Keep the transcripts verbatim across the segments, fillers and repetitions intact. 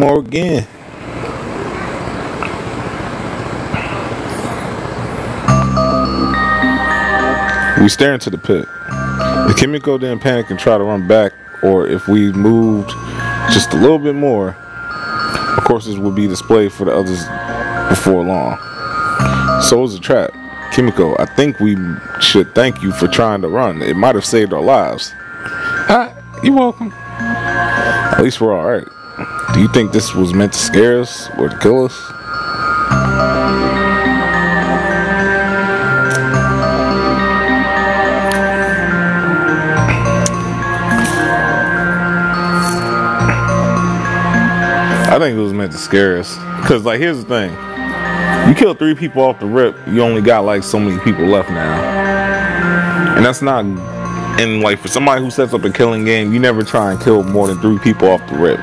more again. We stare into the pit. If Kimiko didn't panic and try to run back, or if we moved just a little bit more, of course this would be displayed for the others before long. So it was a trap. Kimiko, I think we should thank you for trying to run. It might have saved our lives. Ah, you're welcome. At least we're alright. Do you think this was meant to scare us or to kill us? I think it was meant to scare us. Because, like, here's the thing. You kill three people off the rip, you only got, like, so many people left now. And that's not... And, like, for somebody who sets up a killing game, you never try and kill more than three people off the rip.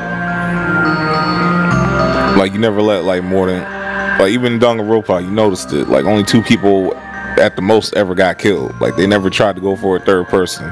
Like, you never let, like, more than... Like, even in Danganronpa, you noticed it. Like, only two people at the most ever got killed. Like, they never tried to go for a third person.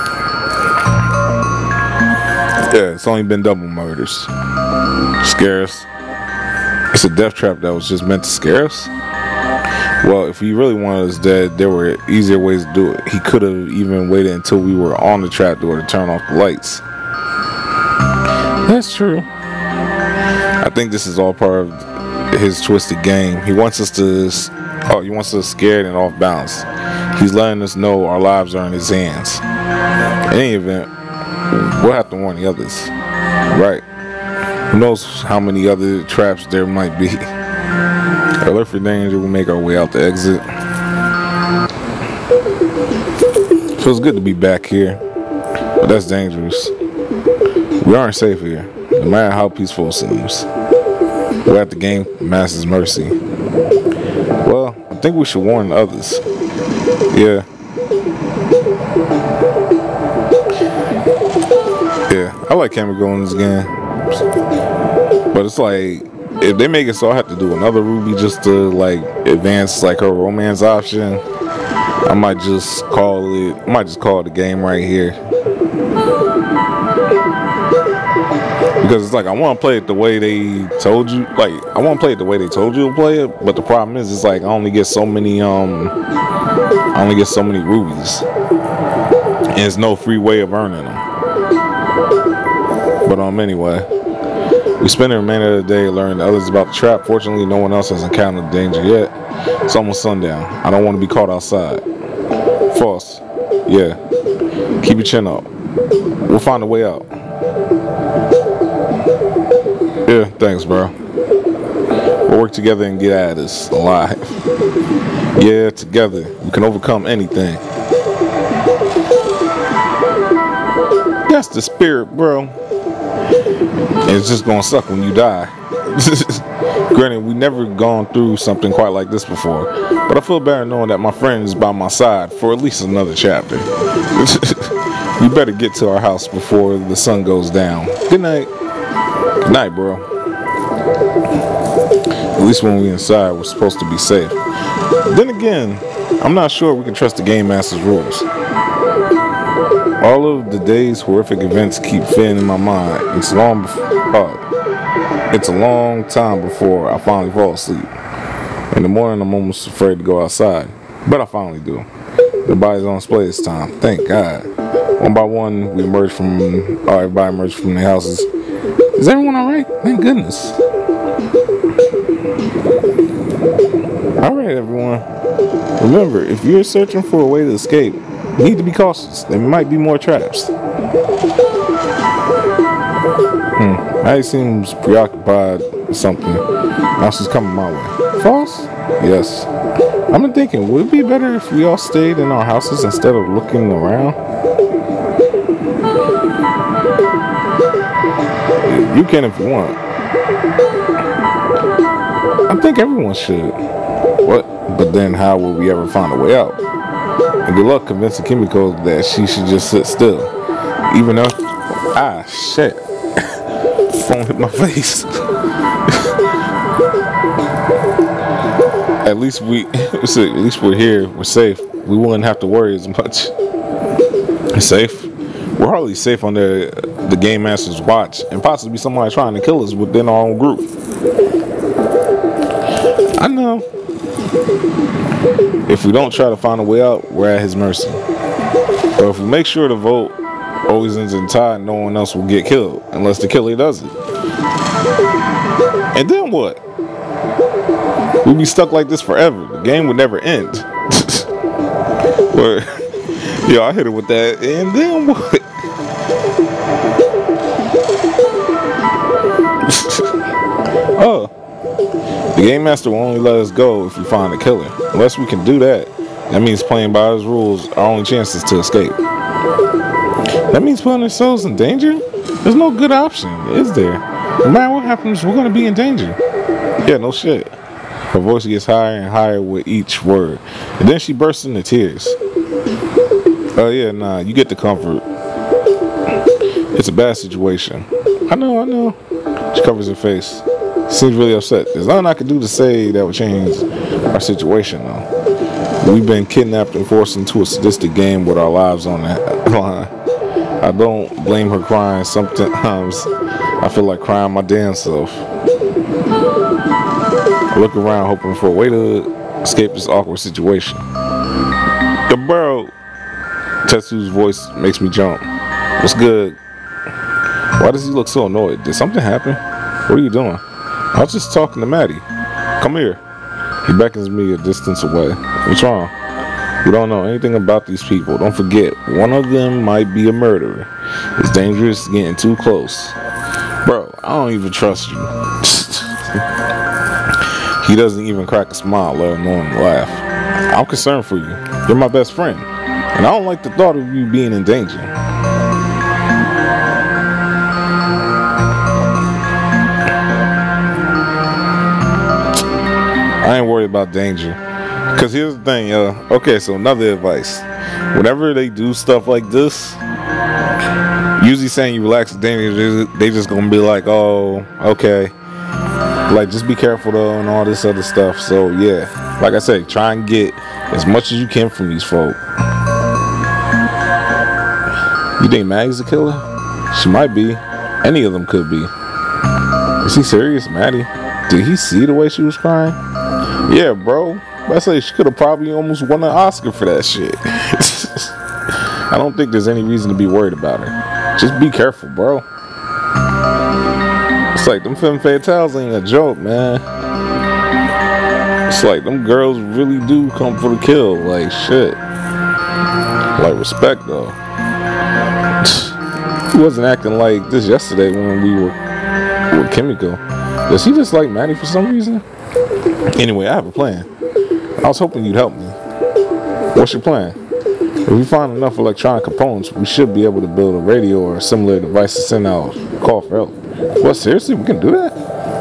Yeah, it's only been double murders. Scare us. It's a death trap that was just meant to scare us. Well, if he really wanted us dead, there were easier ways to do it. He could have even waited until we were on the trap door to turn off the lights. That's true. I think this is all part of his twisted game. He wants us to... Oh, he wants us scared and off balance. He's letting us know our lives are in his hands. In any event, we'll have to warn the others. Right. Who knows how many other traps there might be. Alert for danger, we'll make our way out the exit. Feels good to be back here, but that's dangerous. We aren't safe here, no matter how peaceful it seems. We're at the game, Master's mercy. Well, I think we should warn the others. Yeah. Yeah, I like Kimiko in this game. But it's like, if they make it so I have to do another Ruby just to like advance like her romance option, I might just call it I might just call it a game right here. Because it's like I want to play it the way they told you, like I want to play it the way they told you to play it, but the problem is it's like I only get so many um I only get so many rubies. And there's no free way of earning them. But um anyway. We spend the remainder of the day learning the others about the trap. Fortunately, no one else has encountered danger yet. It's almost sundown. I don't want to be caught outside. False. Yeah. Keep your chin up. We'll find a way out. Yeah, thanks, bro. We'll work together and get out of this alive. Yeah, together. We can overcome anything. That's the spirit, bro. And it's just gonna suck when you die. Granted, we never gone through something quite like this before, but I feel better knowing that my friend is by my side for at least another chapter. We better get to our house before the sun goes down. Good night. Good night, bro. At least when we inside, we're supposed to be safe. Then again, I'm not sure we can trust the Game Master's rules. All of the day's horrific events keep fitting in my mind. It's long before, uh, it's a long time before I finally fall asleep. In the morning, I'm almost afraid to go outside, but I finally do. The body's on display this time. Thank God. One by one, we emerge from. Oh, everybody emerged from their houses. Is everyone all right? Thank goodness. All right, everyone. Remember, if you're searching for a way to escape, you need to be cautious. There might be more traps. Hmm. Maddie seems preoccupied with something. Now she's coming my way. False? Yes. I've been thinking, would it be better if we all stayed in our houses instead of looking around? You can if you want. I think everyone should. What? But then how will we ever find a way out? And good luck convincing Kimiko that she should just sit still. Even though... Ah, shit. Phone hit my face. At least we... At least we're here. We're safe. We wouldn't have to worry as much. Safe? We're hardly safe under the Game Master's watch and possibly somebody trying to kill us within our own group. I know. If we don't try to find a way out, we're at his mercy. But if we make sure the vote always ends in tie, no one else will get killed unless the killer does it. And then what? We'd be stuck like this forever. The game would never end. Or, yo, I hit it with that. And then what? Oh, the Game Master will only let us go if we find a killer. Unless we can do that, that means playing by his rules, our only chances to escape. That means putting ourselves in danger? There's no good option, is there? No matter what happens, we're going to be in danger. Yeah, no shit. Her voice gets higher and higher with each word. And then she bursts into tears. Oh yeah, nah, you get the comfort. It's a bad situation. I know, I know. She covers her face. Seems really upset. There's nothing I can do to say that would change our situation, though. We've been kidnapped and forced into a sadistic game with our lives on that line. I don't blame her crying. Sometimes I feel like crying my damn self. I look around hoping for a way to escape this awkward situation. The bro, Tetsu's voice makes me jump. What's good? Why does he look so annoyed? Did something happen? What are you doing? I was just talking to Maddie. Come here. He beckons me a distance away. What's wrong? We don't know anything about these people. Don't forget, one of them might be a murderer. It's dangerous getting too close. Bro, I don't even trust you. He doesn't even crack a smile, let alone laugh. I'm concerned for you. You're my best friend. And I don't like the thought of you being in danger. I ain't worried about danger. Because here's the thing, yo. Okay, so another advice. Whenever they do stuff like this, usually saying you relax is dangerous, they just gonna be like, oh, okay. Like, just be careful though and all this other stuff. So, yeah. Like I said, try and get as much as you can from these folk. You think Maggie's a killer? She might be. Any of them could be. Is he serious, Maddie? Did he see the way she was crying? Yeah, bro. I say she could have probably almost won an Oscar for that shit. I don't think there's any reason to be worried about her. Just be careful, bro. It's like them femme fatales ain't a joke, man. It's like them girls really do come for the kill. Like shit. Like respect though. He wasn't acting like this yesterday when we were with Kimiko. Does he just like Maddie for some reason? Anyway, I have a plan. I was hoping you'd help me. What's your plan? If we find enough electronic components, we should be able to build a radio or a similar device to send out a call for help. What, seriously? We can do that?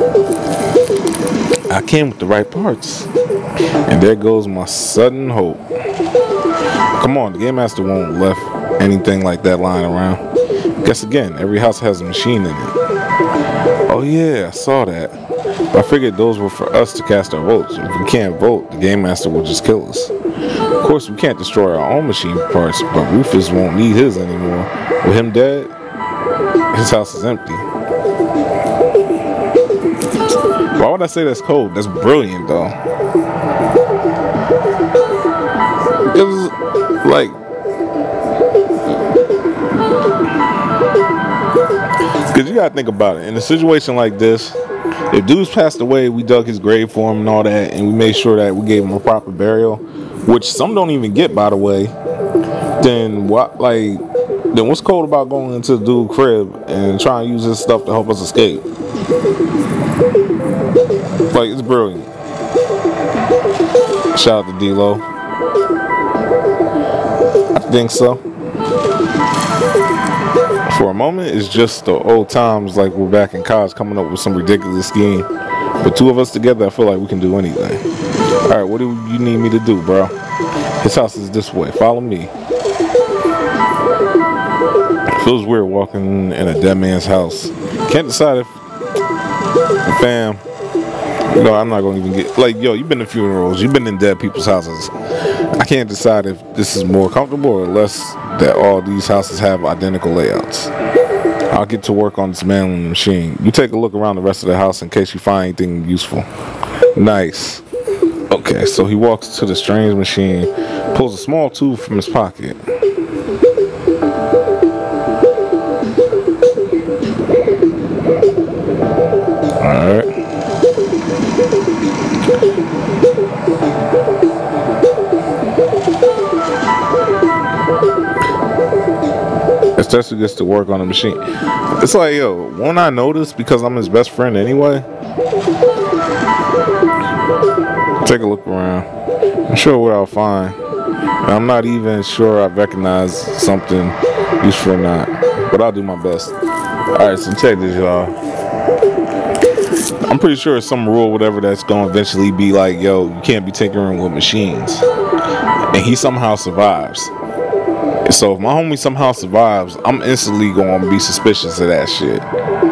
I came with the right parts. And there goes my sudden hope. Come on, the Game Master won't left anything like that lying around. Guess again, every house has a machine in it. Oh yeah, I saw that. I figured those were for us to cast our votes. If we can't vote, the Game Master will just kill us. Of course, we can't destroy our own machine parts, but Rufus won't need his anymore. With him dead, his house is empty. Why would I say that's cold? That's brilliant, though. Because, like, because you gotta think about it. In a situation like this, if dude's passed away, we dug his grave for him and all that, and we made sure that we gave him a proper burial, which some don't even get, by the way. Then what? Like, then what's cold about going into the dude's crib and trying to use his stuff to help us escape? Like, it's brilliant. Shout out to D-Lo. I think so. For a moment, it's just the old times, like we're back in college coming up with some ridiculous scheme. But two of us together, I feel like we can do anything. Alright, what do you need me to do, bro? His house is this way. Follow me. It feels weird walking in a dead man's house. Can't decide if the fam. You know, I'm not going to even get... Like, yo, you've been to funerals. You've been in dead people's houses. I can't decide if this is more comfortable or less that all these houses have identical layouts. I'll get to work on this dismantling the machine. You take a look around the rest of the house in case you find anything useful. Nice. Okay, so he walks to the strange machine, pulls a small tube from his pocket. Alright. Esther gets to work on the machine. It's like, yo, won't I notice because I'm his best friend anyway? Take a look around. I'm sure what I'll find. And I'm not even sure I recognize something useful or not, but I'll do my best. Alright, so check this, y'all. I'm pretty sure it's some rule, whatever, that's going to eventually be like, yo, you can't be tinkering with machines. And he somehow survives. So if my homie somehow survives, I'm instantly going to be suspicious of that shit.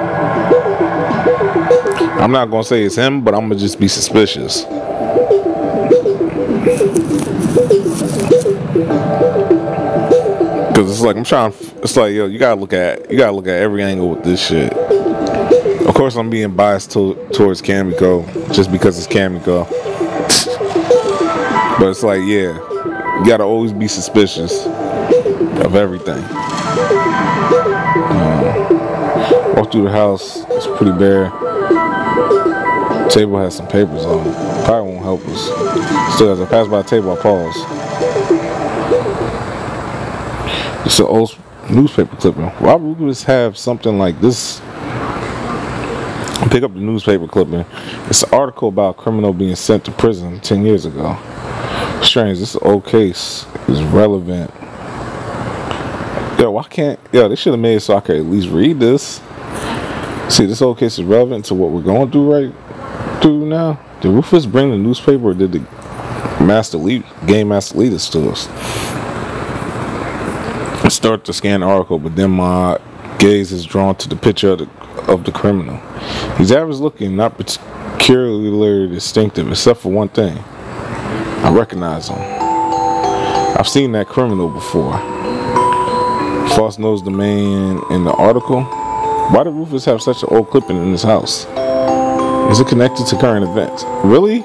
I'm not going to say it's him, but I'm going to just be suspicious. Because it's like, I'm trying, it's like, yo, you got to look at, you got to look at every angle with this shit. Of course, I'm being biased to, towards Kamiko, just because it's Kamiko. But it's like, yeah, you got to always be suspicious of everything. Uh, walk through the house, it's pretty bare. Table has some papers on it. Probably won't help us. Still, as I pass by the table, I pause. It's an old newspaper clipping. Why would we just have something like this? Pick up the newspaper clipping. It's an article about a criminal being sent to prison ten years ago. Strange, this old case is relevant. Yo, why can't, yo, they should have made it so I could at least read this. See, this old case is relevant to what we're going through right through now. Did Rufus bring the newspaper, or did the master lead, game master lead us to us? I start to scan the article, but then my gaze is drawn to the picture of the, of the criminal. He's average looking, not particularly distinctive, except for one thing. I recognize him. I've seen that criminal before. Foss knows the man in the article. Why did Rufus have such an old clipping in his house? Is it connected to current events? Really?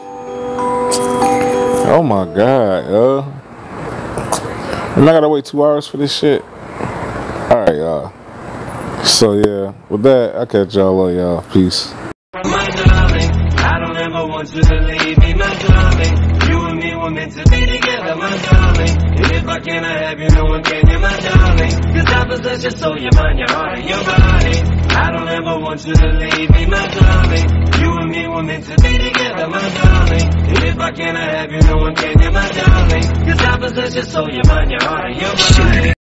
Oh my god, uh. And I gotta wait two hours for this shit. Alright, y'all. So yeah, with that, I'll catch y'all later, y'all. Peace. My darling, I don't ever want you to leave me, my darling. You and me were meant to be together, my darling. And if I cannot have you, no one can, you my darling. Cause I possess your soul, your mind, your heart, and your body. I don't ever want you to leave me, my darling. You and me were meant to be together, my darling. And if I cannot have you, no one can, you my darling. Cause I possess your soul, your mind, your heart, and your body.